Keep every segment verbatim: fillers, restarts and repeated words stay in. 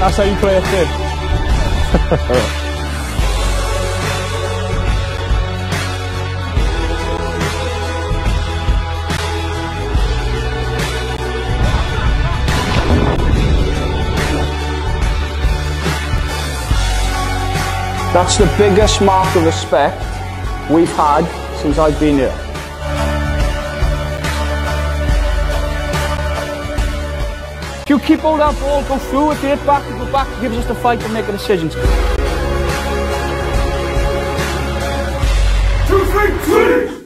That's how you play it too. That's the biggest mark of respect we've had since I've been here. If you keep all that ball, go through it, get it back, go back, it gives us the fight to make a decision. Two, three, three!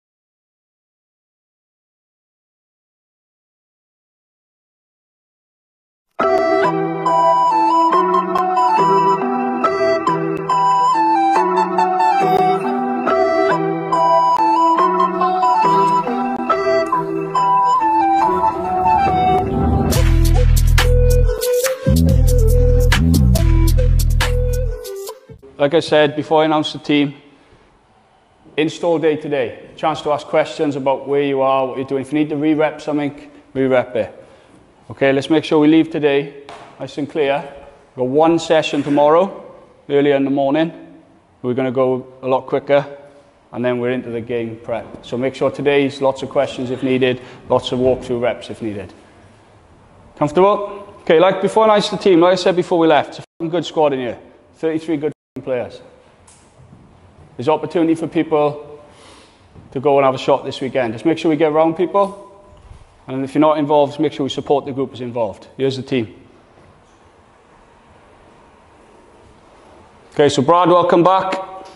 Like I said before I announced the team, install day today. Chance to ask questions about where you are, what you're doing. If you need to re-rep something, re-rep it. Okay, let's make sure we leave today nice and clear. We've got one session tomorrow, earlier in the morning. We're going to go a lot quicker, and then we're into the game prep. So make sure today's lots of questions if needed, lots of walkthrough reps if needed. Comfortable? Okay, like before I announced the team, like I said before we left, it's a good squad in here. thirty-three good players. There's opportunity for people to go and have a shot this weekend. Just make sure we get around people, and if you're not involved, just make sure we support the group as involved. Here's the team. Okay, so Brad, welcome back.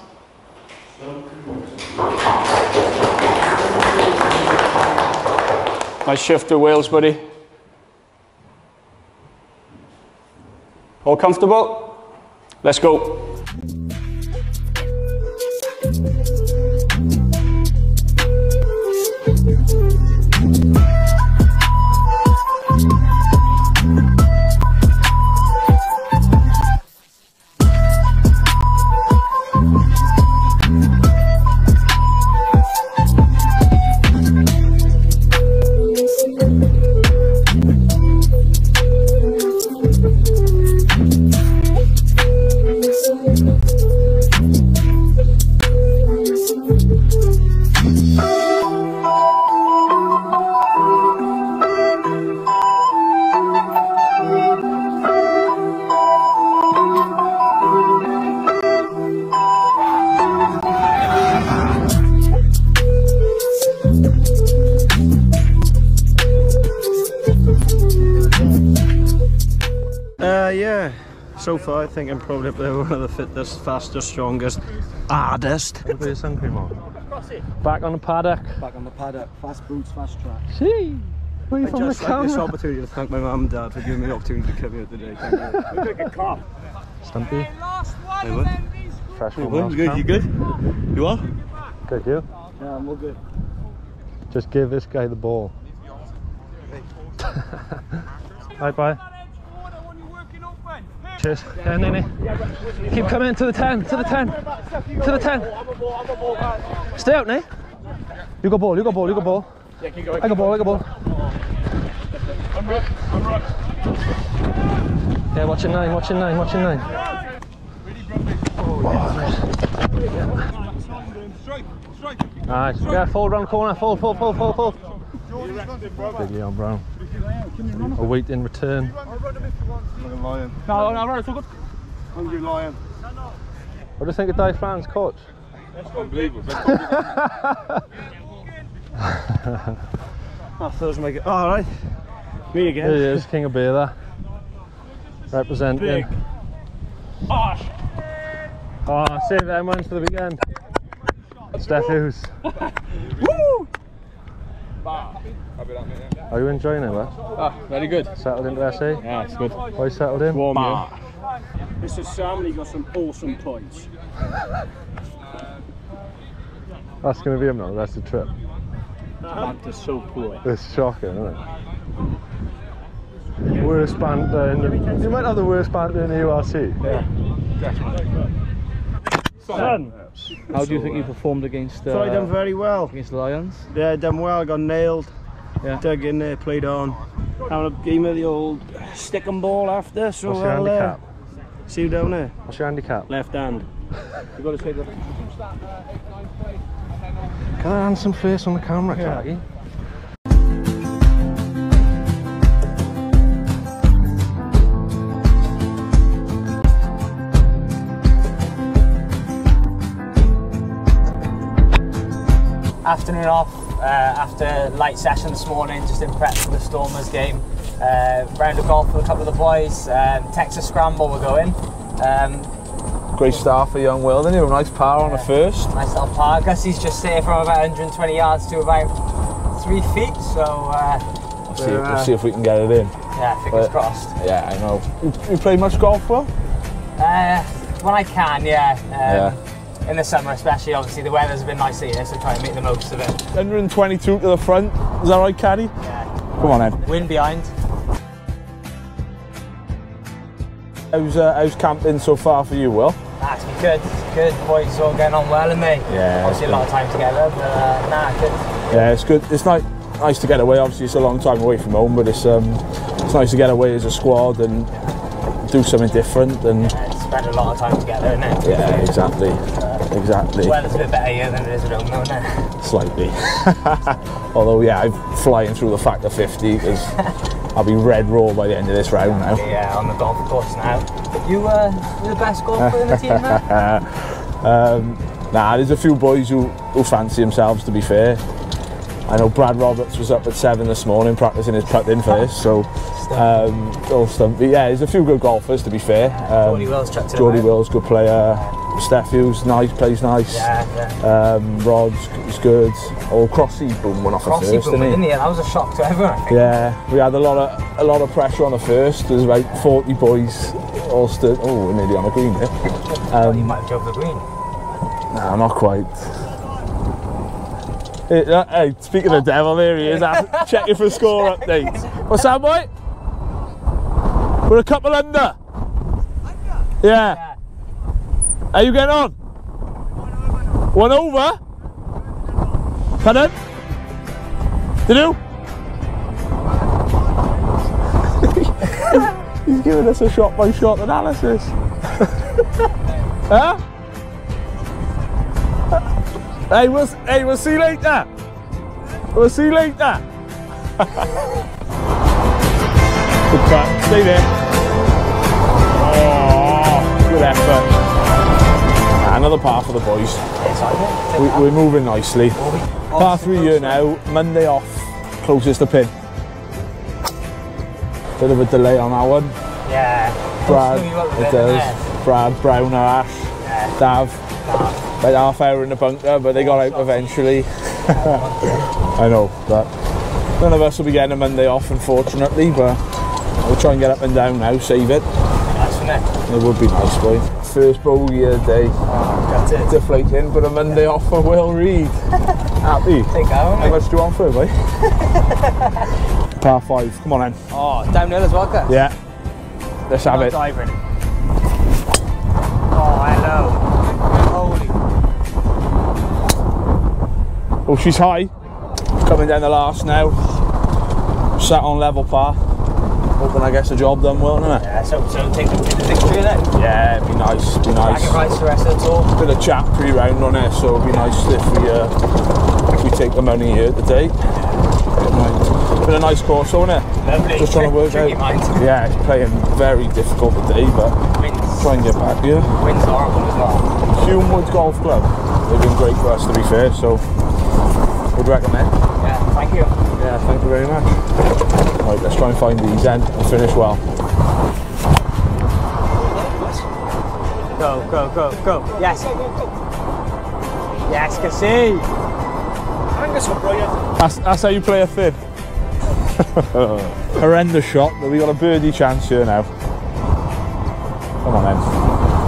Nice shift to Wales, buddy. All comfortable? Let's go. Uh, yeah, so far I think I'm probably up there one of the fittest, fastest, strongest, hardest. What about your sun cream on? Back on the paddock. Back on the paddock, fast boots, fast track. See? Where are you I from just the like camera? this opportunity to thank my mum and dad for giving me the opportunity to come here today. Thank you. Look like a cop. Stumpy. Hey, what? Fresh Hey, from what? You good? You good? You are? Good, you? Yeah, I'm all good. Just give this guy the ball. Bye bye. Cheers. Yeah, Nene. Keep coming to the ten, to the ten, to the ten. Stay out, Nate. You got ball, you got ball, you got ball. I got ball, I got ball. I'm right, I'm right. Yeah, watching nine, watching nine, watching nine. Nice. Yeah, fold round corner, fold, fold, fold, fold, fold. Big Leon Brown. A weight in return. Like a lion. No, no, right, it's all good. Hungry lion. What do you think of Di Fran's coach? Unbelievable. That feels like it. All right. Me again. Here he is, King of Beer there. Representing. Big. Oh, Oh, save them ones for the weekend. Steph Hughes. woo! Are you enjoying it, Wes? Ah, very good. Settled into S A? Yeah, it's good. Why settled in? Warm Bah. Mister Sam, he got some awesome points. That's going to be him now, the rest of the trip. That is so poor. It's shocking, isn't it? Worst banter in the... You might have the worst banter in the U R C. Yeah, definitely. Son! How do you think you performed against uh, So I done very well. against the Lions? Yeah, done well, got nailed. Yeah. Dug in there, played on. having a game of the old stick and ball after, so What's your I'll handicap? uh, see you down there. What's your handicap? Left hand. You've got to take the... Got a handsome face on the camera, Yeah. Cargie. Afternoon off, uh, after light session this morning, just in prep for the Stormers game. Uh, round of golf with a couple of the boys. Um, Texas Scramble we're going. Um, Great start for young Will, didn't you? Nice par on the first. nice little par. Gussie's just there from about one hundred twenty yards to about three feet, so uh, We'll see, we're, we'll uh, see if we can get it in. yeah, fingers But- crossed. Yeah, I know. You, you play much golf, Will? Uh, when I can, yeah. Um, Yeah. In the summer especially, obviously the weather's a bit nicer here, so try and make the most of it. one hundred twenty-two to the front. Is that right, Caddy? Yeah. Come on then. Wind behind. How's, uh, how's camping so far for you, Will? That's been good. It's good. The boys all getting on well, and they Yeah, obviously a lot of time together, but uh, nah, good. Yeah, it's good. It's nice, nice to get away. Obviously, it's a long time away from home, but it's um, it's nice to get away as a squad and do something different. And Yeah, spend a lot of time together, isn't it? yeah, exactly, exactly. Well, it's a bit better here than it is at home, though, isn't it? Slightly. Although, yeah, I'm flying through the factor fifty because I'll be red raw by the end of this round now. Yeah, on the golf course now. You, uh, you're the best golfer in the team now? um, nah, there's a few boys who, who fancy themselves, to be fair. I know Brad Roberts was up at seven this morning practicing his putt in for this, so um, all stumpy. Yeah, there's a few good golfers, to be fair. Um, Geordie Wills chucked it Geordie about. Wills, good player. Steph Hughes, nice, plays nice. Yeah, yeah. Um, Rod's is good. Oh, Crossy boom went off Crossy the first, boom, didn't he? didn't he? That was a shock to everyone, I think. Yeah, we had a lot of a lot of pressure on the first. There's about forty boys all stood. Oh, we're nearly on the green there. Thought he might have drove the green. No, not quite. Hey, uh, hey, speaking of the devil, there he is. I'm checking for score updates. What's that, boy? We're a couple under. Yeah. Yeah. How you getting on? One over? Pardon? Did you? He's giving us a shot by shot analysis. Huh? Hey, we'll, hey, we'll see you later. We'll see you later. Good cut. Stay there. Oh, good effort. Ah, another par for the boys. It's like it. We, we're moving nicely. Par three here now. Monday off. Closest to pin. Bit of a delay on that one. Yeah. Brad, Screw you up a it bit, does. innit? Brad, Browner, Ash, Yeah. Dav. Nah. About half hour in the bunker, but they got out eventually. I know, but none of us will be getting a Monday off, unfortunately, but we'll try and get up and down now, save it. Nice, isn't it? It would be nice, boy. First bogey of the day. Oh, got it. Deflating, but a Monday off for Will Reid. Happy. Take that, How much do you want for it, boy? Par five, come on then. Oh, downhill as well, Gus? Yeah. Let's have Not it. diving. Oh, hello. Holy. Oh, she's high. Coming down the last now. Sat on level par. Hoping I get the job done well, innit? Yeah, so, so take the, take the victory then. Yeah, it'd be nice, it'd be nice. Bragging rights for the rest of the tour. Bit of chat pre-round on it, so it'd be nice if we uh, if we take the money here today. Been a nice course, isn't it? Lovely. Just trying to work Tricky out. mind. Yeah, it's playing very difficult today, but Winds. try and get back here. Winds horrible as well. Hume Woods Golf Club. They've been great for us, to be fair, so would recommend. Yeah, thank you. Yeah, thank you very much. Right, let's try and find these then and finish well. Go, go, go, go. Yes. Yes, Cassie. That's, that's how you play a thin. Horrendous shot, but we got a birdie chance here now. Come on then.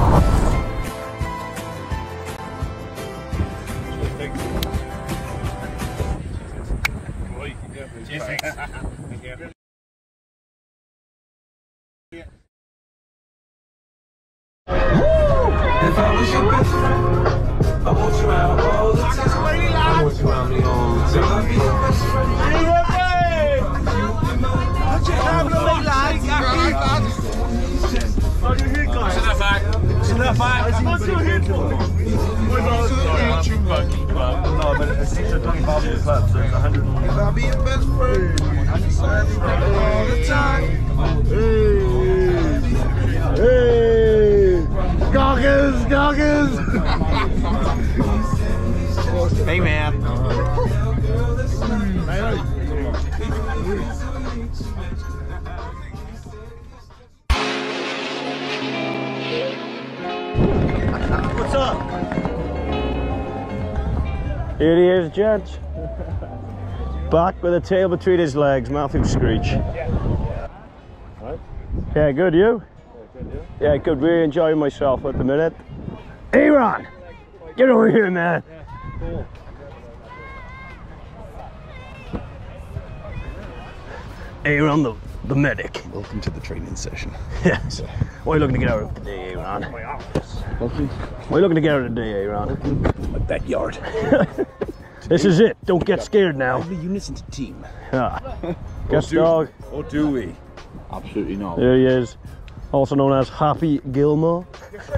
If I was your best friend, I want you out all the time. I want you around me all the time. I'll be your best friend. You be mine, but Hey, man. What's up? Here he is, gents. Back with a tail between his legs, Matthew Screech. Yeah, good, you? Yeah, good. Really enjoying myself at the minute. Aaron! Get over here, man! Aaron, the, the medic. Welcome to the training session. Yes. What are you looking to get out of today, Aaron? Welcome. What are you looking to get out of today, Aaron? My backyard. This is it. Don't get scared now. Every unit's into team. Ah. Guest dog. Or do we? Absolutely not. There he is. Also known as Happy Gilmore.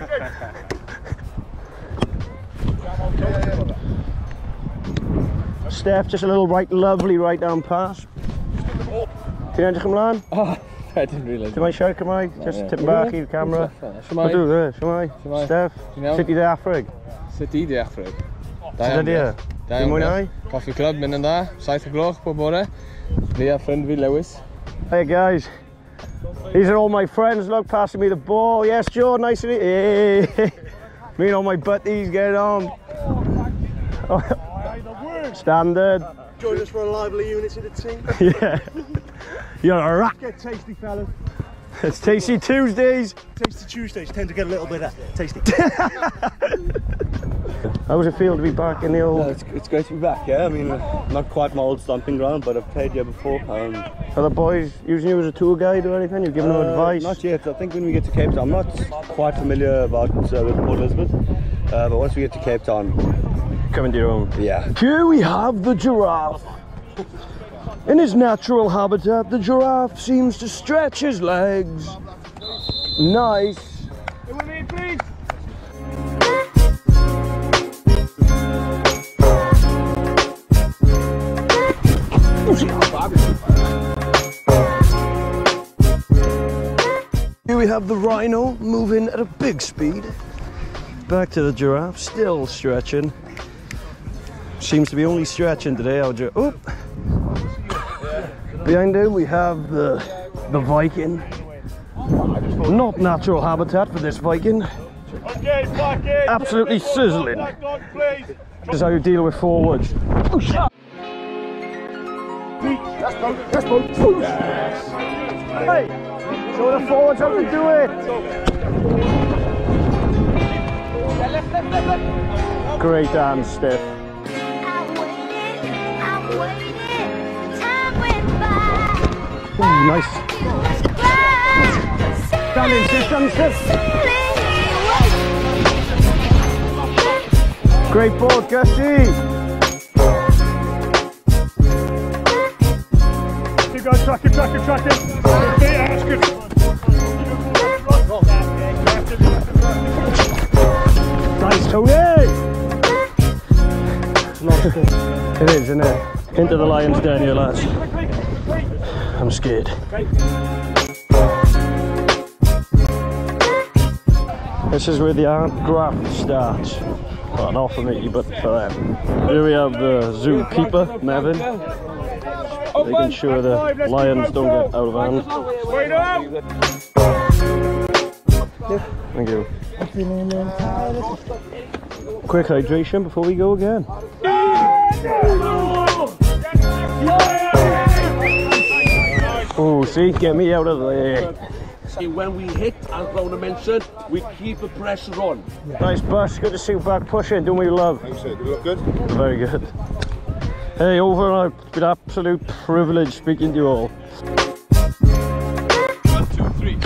Steph, just a little right, lovely right down pass. Can you come on? Oh, I didn't realise. Can I show come on? Just yeah. tip back in the camera. I'll do this, shall I? Steph, City de Afrig. City de Afrig. Sut ydi e? Ti'n mwynhau? Coffee Club, mynd yn dda, saith o gloch pob bore. Fi a ffrind fi, Lewis. Hey guys, these are all my friends, look, passing me the ball. Yes, Joe, nice to meet you. Hey. Me and all my buddies getting on. Standard. Join us for a lively unit of the team. Yeah. You're a rock. Get tasty, fellas. It's Tasty Tuesdays. Tasty Tuesdays tend to get a little bit of tasty. How does it feel to be back in the old... No, it's, it's great to be back, yeah. I mean, uh, not quite my old stomping ground, but I've played here before. Um, Are the boys using you as a tour guide or anything? You've given uh, them advice? Not yet. I think when we get to Cape Town, I'm not quite familiar about uh, with Port Elizabeth, uh, but once we get to Cape Town... Come into your own. Yeah. Here we have the giraffe. In his natural habitat, the giraffe seems to stretch his legs. Nice. Here we have the rhino moving at a big speed. Back to the giraffe, still stretching. Seems to be only stretching today. Our gi- oh. Behind him we have the the Viking. Not natural habitat for this Viking. Absolutely sizzling. This is how you deal with forwards. Oh, shit. Hey, show the forwards how to do it. Great hands, Steph. Ooh, nice. Stand in, Steph, stand in, Steph. Great ball, Gussie. Keep going, track him, track him, track him. That's good. Nice, Tony. It is, isn't it? Into the lion's den here, lads. I'm scared. This is where the art graft starts. Well, not for me, but for them. Here we have the zookeeper, Mevin. Making sure the lions don't get out of hand. Thank you. Quick hydration before we go again. Oh, see, get me out of there. When we hit, as Rona mentioned, we keep the pressure on. Nice bus, good to see you back pushing, doing what you love. Thanks, sir. Do you look good? Very good. Hey, over and out. It's been an absolute privilege speaking to you all. One, two, three.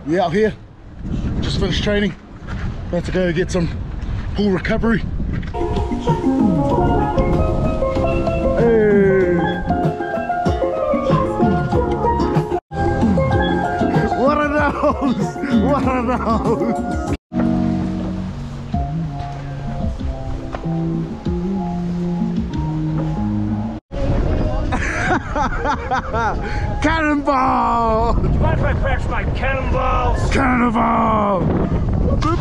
We out here, just finished training, about to go get some pool recovery. Hey. What are those? What are those? Cannonball! Do you mind if I practice my cannonballs? Cannonball! Boop.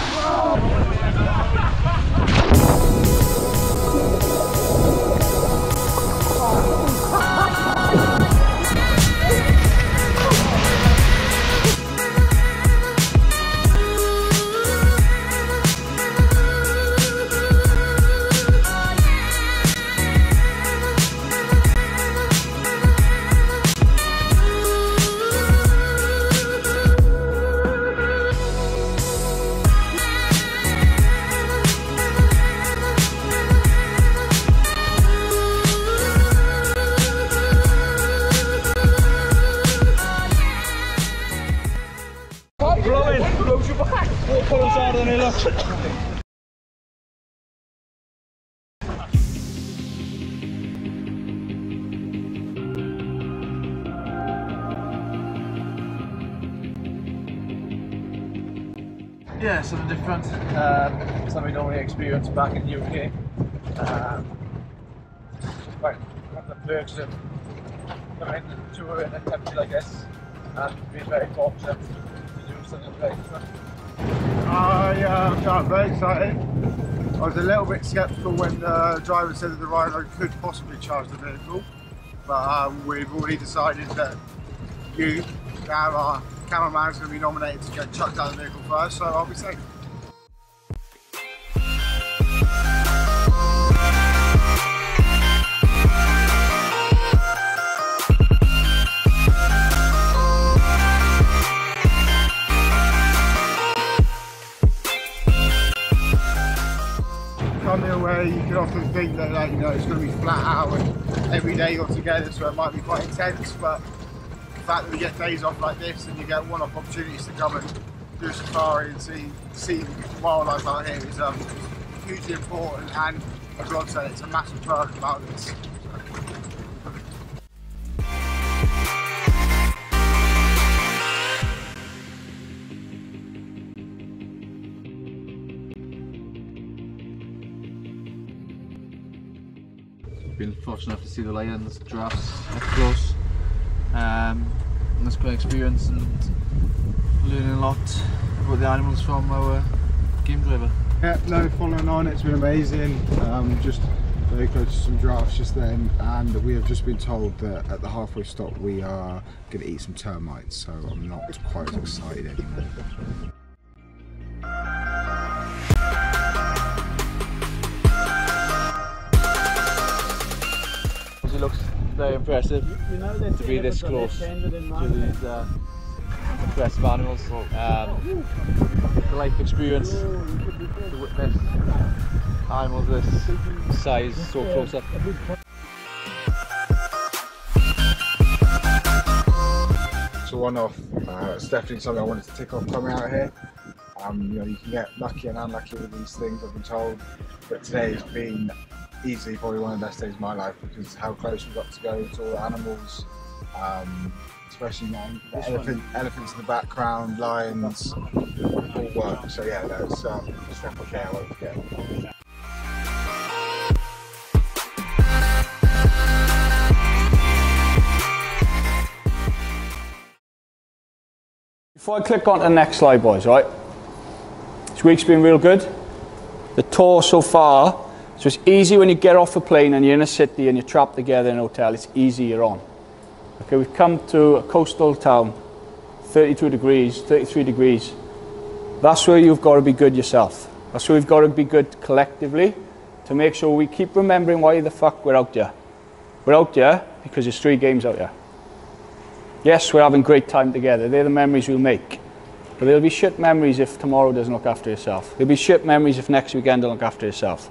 Yeah, something different, um, something we normally experience back in the U K. Um, like, one of the perks of coming to tour in a country like this and being very fortunate to do something very different. I uh, I'm very excited. I was a little bit sceptical when the driver said that the Rhino could possibly charge the vehicle, but um, we've already decided that you, now our cameraman, is going to be nominated to get chucked out of the vehicle first, so I'll be safe. Coming away, you can often think that, like, you know, it's going to be flat out and every day you're together, so it might be quite intense, but the fact that we get days off like this and you get one-off opportunities to come and do a safari and see see wildlife out here is um, hugely important, and as Rod said, it's a massive perk about this. Been fortunate enough to see the lions, giraffes up close. Um, and it's a great experience and learning a lot about the animals from our game driver. Yeah, no, following on, it's been amazing. Um, just very close to some giraffes just then, and we have just been told that at the halfway stop we are going to eat some termites, so I'm not quite as excited anymore. It looks very impressive to be this close to these uh, impressive animals. Um, the life experience to witness animals this size so close up. It's a one-off. Uh, it's definitely something I wanted to tick off coming out here. Um, you know, you can get lucky and unlucky with these things, I've been told, but today has been easily probably one of the best days of my life because how close we got to go to all the animals, um, especially you know, the elephant, elephants in the background, lions, all work. So yeah, that's um, it's definitely there. I won't forget. Before I click on to the next slide, boys, right? This week's been real good. The tour so far, so it's easy when you get off the plane and you're in a city and you're trapped together in a hotel, it's easy, you're on. Okay, we've come to a coastal town, thirty-two degrees, thirty-three degrees. That's where you've got to be good yourself. That's where we've got to be good collectively to make sure we keep remembering why the fuck we're out here. We're out here because there's three games out here. Yes, we're having great time together. They're the memories we'll make. But there'll be shit memories if tomorrow doesn't look after yourself. There'll be shit memories if next weekend don't look after yourself.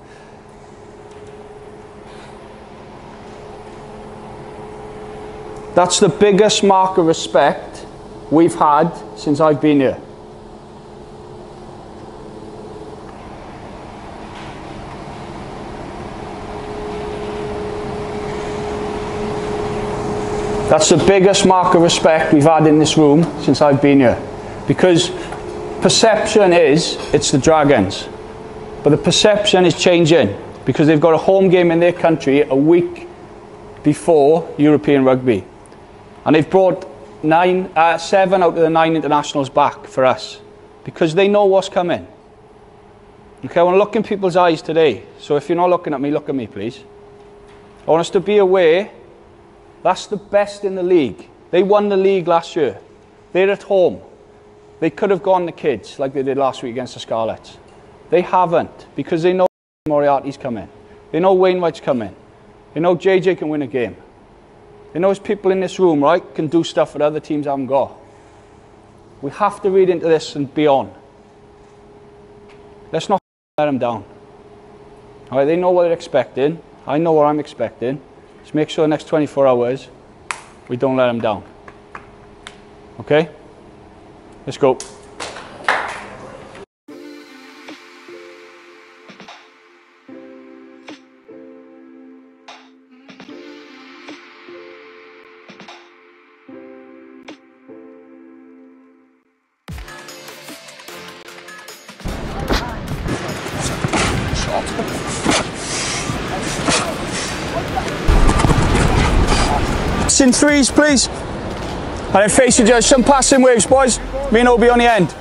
That's the biggest mark of respect we've had since I've been here. That's the biggest mark of respect we've had in this room since I've been here. Because perception is, it's the Dragons. But the perception is changing because they've got a home game in their country a week before European rugby. And they've brought nine, uh, seven out of the nine internationals back for us because they know what's coming. Okay, I want to look in people's eyes today. So if you're not looking at me, look at me, please. I want us to be aware that's the best in the league. They won the league last year. They're at home. They could have gone the kids like they did last week against the Scarlets. They haven't because they know Moriarty's coming. They know Wainwright's coming. They know J J can win a game. They know there's people in this room, right, can do stuff that other teams haven't got. We have to read into this and be on. Let's not let them down. All right, they know what they're expecting. I know what I'm expecting. Just make sure the next twenty-four hours we don't let them down. Okay? Let's go. In threes, please. And then face the judge. Some passing waves, boys. Me and Obi on the end.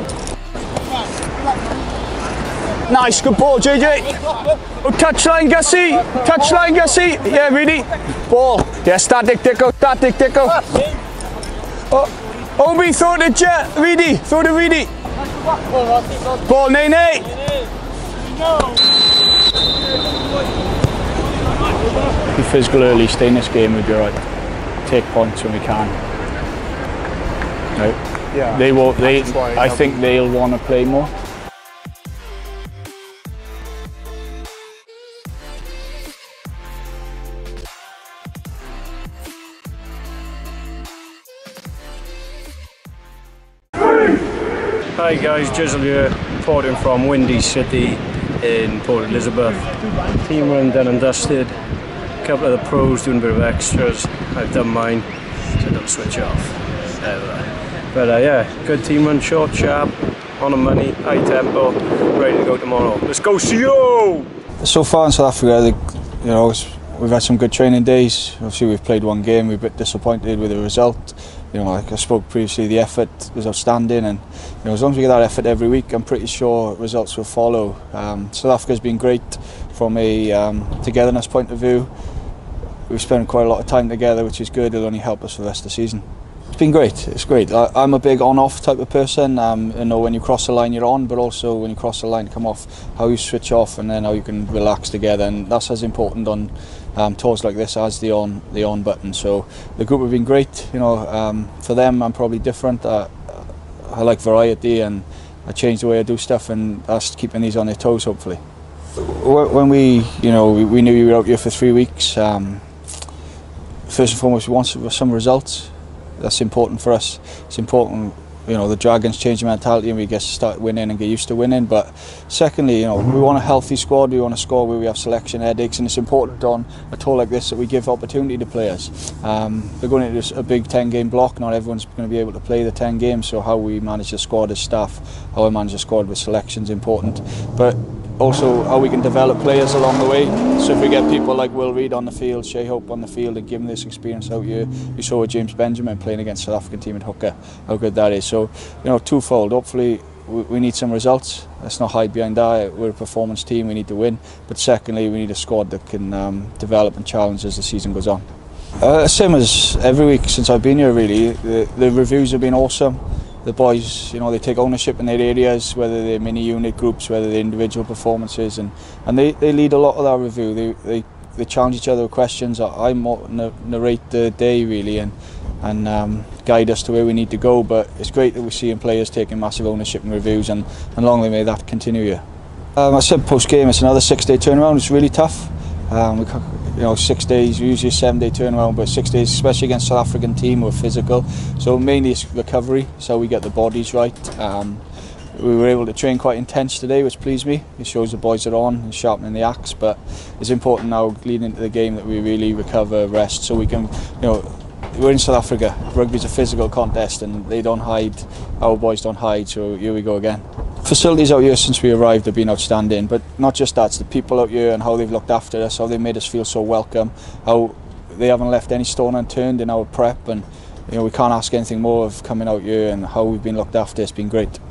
Nice, good ball, J J. Oh, touchline, Gussie. Touchline, Gussie. Yeah, really. Ball. Yeah, static, Dicko. Static, Dicko. Oh, Obi, throw the jet. Reedy, throw the Reedy. Ball, Nene. Be physical early, stay in this game, we'll be alright. Take points when we can. No. Yeah. They will. They. I think they'll want to play more. Hi guys, Jizzle here, reporting from Windy City in Port Elizabeth. Team run done and dusted. A couple of the pros doing a bit of extras. I've done mine, so don't switch off ever. But uh, yeah, good team run, short, sharp, on the money, high tempo, ready to go tomorrow. Let's go, C O! So far in South Africa, the, you know, we've had some good training days. Obviously, we've played one game. We're a bit disappointed with the result. You know, like I spoke previously, the effort was outstanding, and you know, as long as we get that effort every week, I'm pretty sure results will follow. Um, South Africa's been great from a um, togetherness point of view. We've spent quite a lot of time together, which is good. It'll only help us for the rest of the season. It's been great. It's great. I, I'm a big on-off type of person. Um, you know, when you cross the line, you're on, but also when you cross the line, come off, how you switch off, and then how you can relax together. And that's as important on um, tours like this as the on the on button. So the group have been great. You know, um, for them, I'm probably different. Uh, I like variety, and I change the way I do stuff, and that's keeping these on their toes, hopefully. When we, you know, we, we knew you were out here for three weeks. Um, first and foremost, we want some results. That's important for us. It's important, you know, the Dragons change the mentality and we get to start winning and get used to winning. But secondly, you know, we want a healthy squad. We want a squad where we have selection headaches, and it's important on a tour like this that we give opportunity to players. Um, they're going into a big ten game block. Not everyone's going to be able to play the ten games. So how we manage the squad as staff, how we manage the squad with selection is important. But also how we can develop players along the way. So if we get people like Will Reid on the field, Shea Hope on the field, and give them this experience out here, you saw with James Benjamin playing against the South African team at hooker, how good that is. So, you know, twofold. Hopefully we, we need some results. Let's not hide behind that. We're a performance team, we need to win. But secondly, we need a squad that can um, develop and challenge as the season goes on. Uh, same as every week since I've been here, really. The, the reviews have been awesome. The boys, you know, they take ownership in their areas, whether they're mini unit groups, whether they're individual performances, and, and they, they lead a lot of that review. They, they, they challenge each other with questions. I, I narrate the day really and, and um, guide us to where we need to go, but it's great that we're seeing players taking massive ownership in reviews, and, and long may that continue here. Um, I said post game, it's another six day turnaround. It's really tough. Um, we, you know, six days, usually a seven day turnaround, but six days, especially against South African team, we're physical. So mainly it's recovery, so we get the bodies right. Um, we were able to train quite intense today, which pleased me. It shows the boys are on and sharpening the axe, but it's important now leading into the game that we really recover, rest, so we can, you know, we're in South Africa. Rugby's a physical contest and they don't hide, our boys don't hide, so here we go again. Facilities out here since we arrived have been outstanding, but not just that, it's the people out here and how they've looked after us, how they've made us feel so welcome, how they haven't left any stone unturned in our prep, and you know, we can't ask anything more of coming out here, and how we've been looked after. It's been great.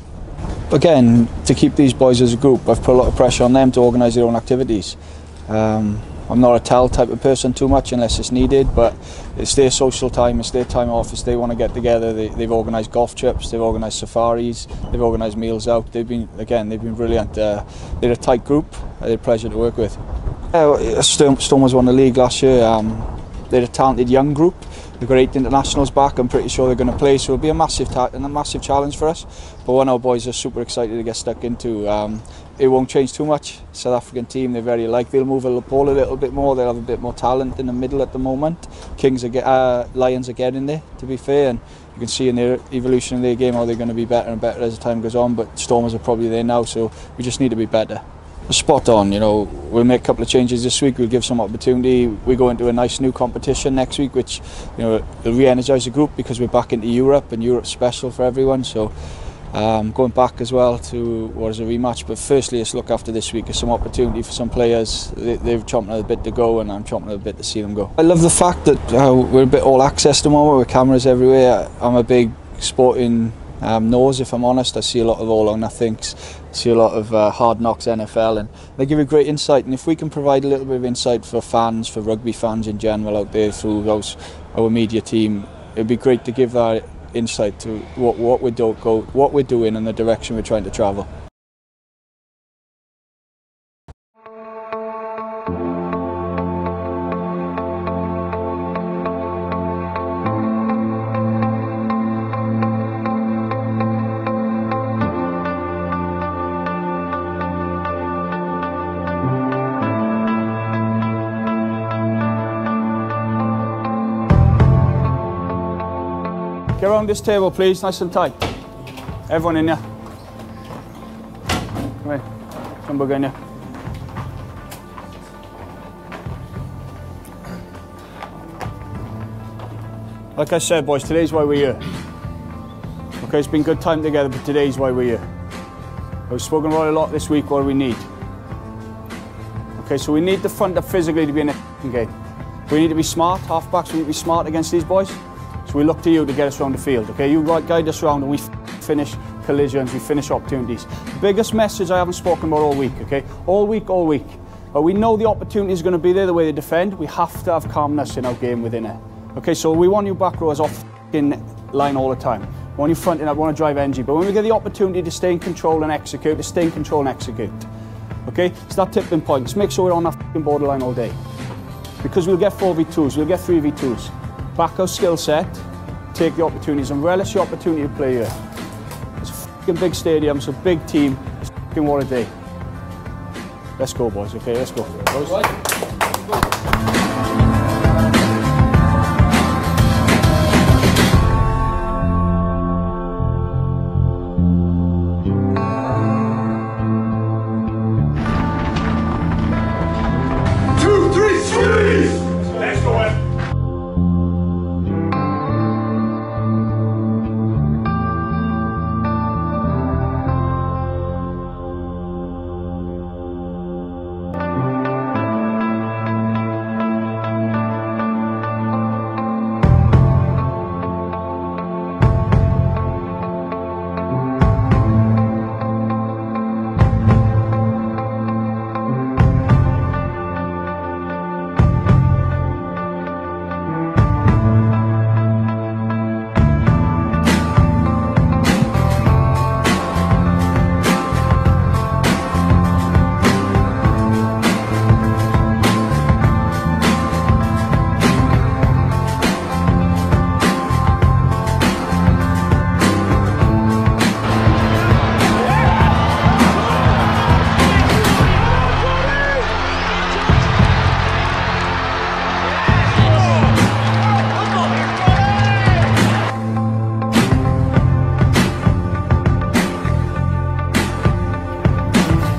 Again, to keep these boys as a group, I've put a lot of pressure on them to organise their own activities. Um, I'm not a tell type of person too much unless it's needed, but it's their social time, it's their time off, if they want to get together. They, they've organised golf trips, they've organised safaris, they've organised meals out. They've been, again, they've been brilliant. Uh, they're a tight group, they're a pleasure to work with. Uh, Storm, Stormers won the league last year. Um, they're a talented young group. We've got eight internationals back. I'm pretty sure they're going to play, so it'll be a massive ta and a massive challenge for us. But one our boys are super excited to get stuck into. Um, it won't change too much. South African team, they're very alike. They'll move the ball a little bit more. They'll have a bit more talent in the middle at the moment. Kings are get, uh, Lions are getting there, to be fair, and you can see in their evolution in their game how they're going to be better and better as the time goes on. But Stormers are probably there now, so we just need to be better. Spot on, you know, we'll make a couple of changes this week, we'll give some opportunity. We go into a nice new competition next week, which, you know, will re-energise the group because we're back into Europe, and Europe's special for everyone. So um, going back as well to what is a rematch, but firstly let's look after this week. There's some opportunity for some players. They, they've chomping at a bit to go, and I'm chomping at a bit to see them go. I love the fact that uh, we're a bit all access at the moment with cameras everywhere. I'm a big sporting Um, nose, if I'm honest. I see a lot of all or nothings, see a lot of uh, Hard Knocks N F L, and they give you great insight. And if we can provide a little bit of insight for fans, for rugby fans in general out there through those, our media team, it'd be great to give that insight to what, what, we're do go, what we're doing and the direction we're trying to travel. Get around this table, please, nice and tight. Everyone in here. Come in. Somebody in here. Like I said, boys, today's why we're here. Okay, it's been good time together, but today's why we're here. We've spoken about a lot this week, what do we need? Okay, so we need the front up physically to be in a game. We need to be smart, half-backs, we need to be smart against these boys. So we look to you to get us around the field, okay? You guide us around and we finish collisions, we finish opportunities. The biggest message I haven't spoken about all week, okay? All week, all week. But we know the opportunity is going to be there, the way they defend. We have to have calmness in our game within it. Okay, so we want you back rowers off in line all the time. We want you fronting up, we want to drive energy. But when we get the opportunity to stay in control and execute, to stay in control and execute. Okay? It's that tipping point. Just make sure we're on that borderline all day. Because we'll get four v twos, we'll get three v twos. Back our skill set, take the opportunities and relish the opportunity to play here. It's a fucking big stadium, it's a big team, it's fucking what a day. Let's go, boys, okay, let's go. Boys. Two, three, squeeze! Let's go, in.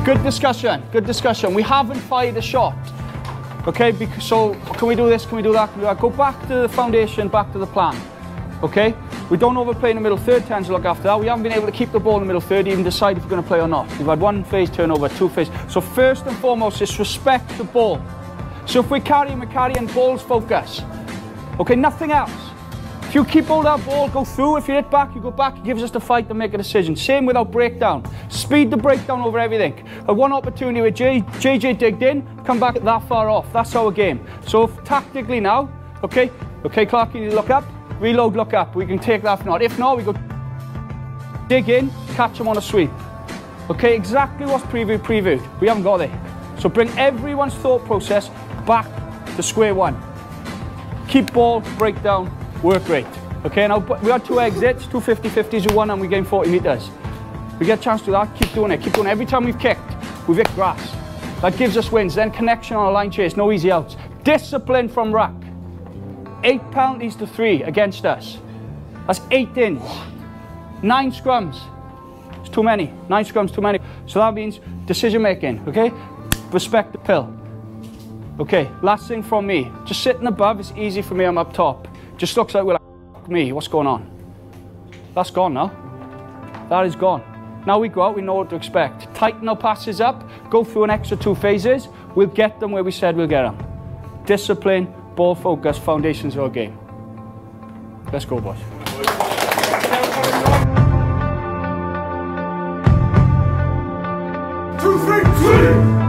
Good discussion, good discussion. We haven't fired a shot. Okay, because, so can we do this, can we do that, can we do that? Go back to the foundation, back to the plan. Okay? We don't overplay in the middle third, tends to look after that. We haven't been able to keep the ball in the middle third, even decide if we're going to play or not. We've had one phase turnover, two phase. So first and foremost is respect the ball. So if we're carrying, we're carrying balls focus. Okay, nothing else. If you keep hold of that ball, go through. If you hit back, you go back. It gives us the fight to make a decision. Same with our breakdown. Speed the breakdown over everything. At one opportunity with J J digged in, come back that far off. That's our game. So if, tactically now, okay, okay, Clark, you need to look up. Reload, look up. We can take that if not. If not, we go dig in, catch them on a sweep. Okay, exactly what's previewed, previewed. We haven't got it. So bring everyone's thought process back to square one. Keep ball, breakdown, work rate. Okay, now we had two exits, two fifty fifties, who won and we gained forty metres. We get a chance to do that, keep doing it, keep doing it. Every time we've kicked, we've hit grass. That gives us wins. Then connection on a line chase, no easy outs. Discipline from ruck. Eight penalties to three against us. That's eight ins. Nine scrums. It's too many. Nine scrums too many. So that means decision making, okay? Respect the pill. Okay, last thing from me. Just sitting above, it's easy for me, I'm up top. Just looks like, well, me, what's going on? That's gone now. That is gone. Now we go out, we know what to expect. Tighten our passes up, go through an extra two phases. We'll get them where we said we'll get them. Discipline, ball focus, foundations of our game. Let's go, boys. Two, three, three.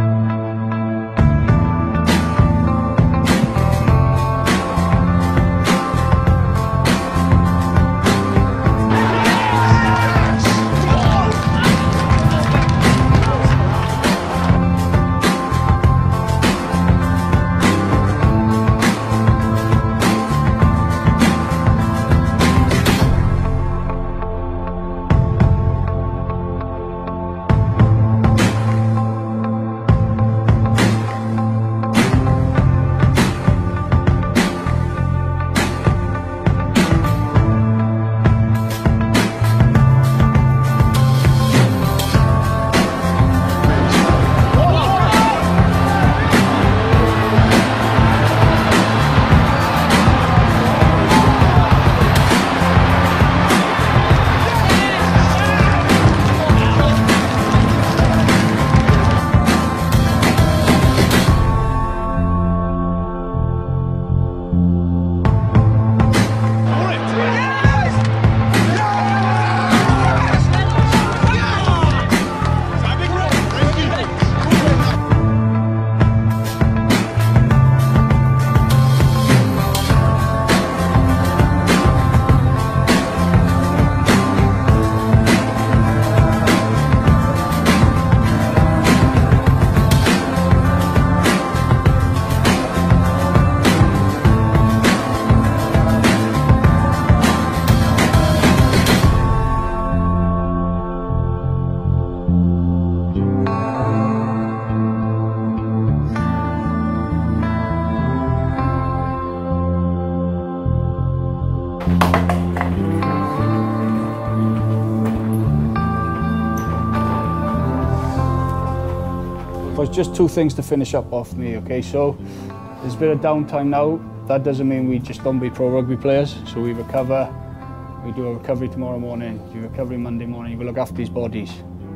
There's just two things to finish up off me, okay? So there's a bit of downtime now. That doesn't mean we just don't be pro rugby players. So we recover, we do a recovery tomorrow morning, do a recovery Monday morning, we look after these bodies.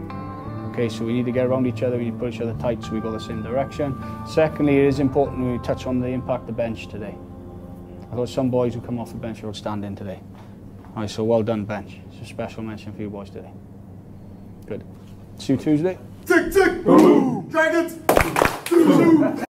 Okay, so we need to get around each other, we need to pull each other tight so we go the same direction. Secondly, it is important we touch on the impact of the bench today. I thought some boys who come off the bench will stand in today. All right, so well done, bench. It's a special mention for you boys today. Good. See you Tuesday. Tick, tick, boom, Dragons.